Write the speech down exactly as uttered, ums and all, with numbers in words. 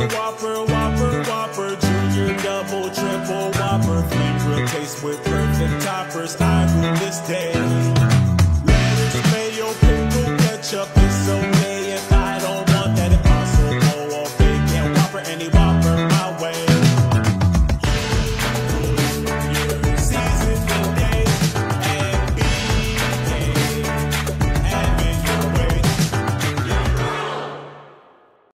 Whopper, Whopper, Whopper, Junior, Double, Triple, Whopper, flame grill taste with perfect toppers. I rule this day. Lettuce, mayo, pickle, ketchup, it's so